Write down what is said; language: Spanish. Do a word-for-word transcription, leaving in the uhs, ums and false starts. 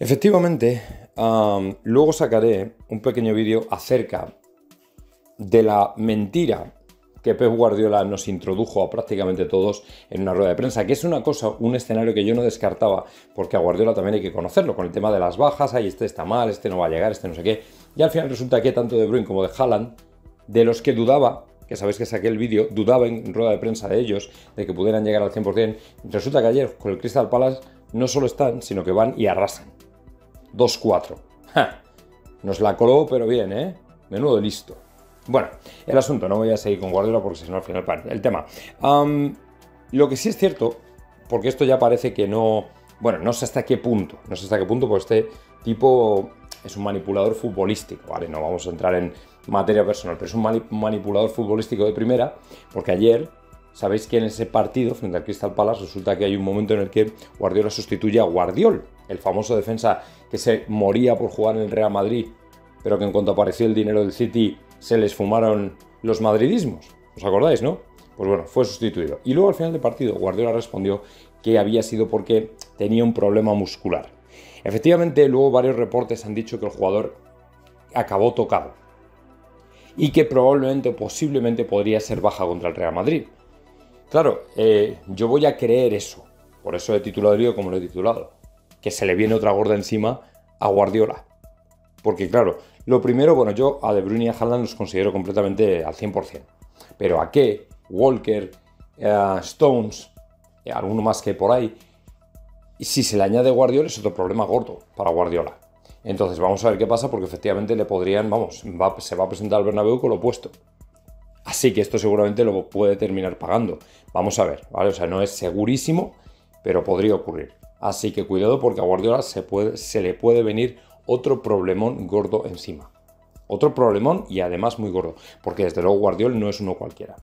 Efectivamente, am, luego sacaré un pequeño vídeo acerca de la mentira que Pep Guardiola nos introdujo a prácticamente todos en una rueda de prensa, que es una cosa, un escenario que yo no descartaba, porque a Guardiola también hay que conocerlo, con el tema de las bajas, ahí este está mal, este no va a llegar, este no sé qué, y al final resulta que tanto De Bruyne como de Haaland, de los que dudaba, que sabéis que saqué el vídeo, dudaba en rueda de prensa de ellos, de que pudieran llegar al cien por cien, resulta que ayer con el Crystal Palace no solo están, sino que van y arrasan. dos cuatro. Nos la coló, pero bien, ¿eh? Menudo listo. Bueno, el asunto, no voy a seguir con Guardiola porque si no al final pan. El tema. Um, lo que sí es cierto, porque esto ya parece que no... Bueno, no sé hasta qué punto, no sé hasta qué punto, pues este tipo es un manipulador futbolístico, ¿vale? No vamos a entrar en materia personal, pero es un manipulador futbolístico de primera, porque ayer, sabéis que en ese partido frente al Crystal Palace resulta que hay un momento en el que Guardiola sustituye a Guardiol, el famoso defensa que se moría por jugar en el Real Madrid, pero que en cuanto apareció el dinero del City se les fumaron los madridismos. ¿Os acordáis, no? Pues bueno, fue sustituido. Y luego al final del partido Guardiola respondió que había sido porque tenía un problema muscular. Efectivamente, luego varios reportes han dicho que el jugador acabó tocado y que probablemente o posiblemente podría ser baja contra el Real Madrid. Claro, eh, yo voy a creer eso. Por eso he titulado el vídeo como lo he titulado. Que se le viene otra gorda encima a Guardiola. Porque claro, lo primero, bueno, yo a De Bruyne y a Haaland los considero completamente al cien por cien. Pero a qué, Walker, eh, Stones, eh, alguno más que por ahí, y si se le añade Guardiola es otro problema gordo para Guardiola. Entonces vamos a ver qué pasa porque efectivamente le podrían, vamos, va, se va a presentar al Bernabéu con lo opuesto. Así que esto seguramente lo puede terminar pagando. Vamos a ver, ¿vale? O sea, no es segurísimo, pero podría ocurrir. Así que cuidado porque a Guardiola se, puede, se le puede venir otro problemón gordo encima. Otro problemón y además muy gordo. Porque desde luego Guardiola no es uno cualquiera.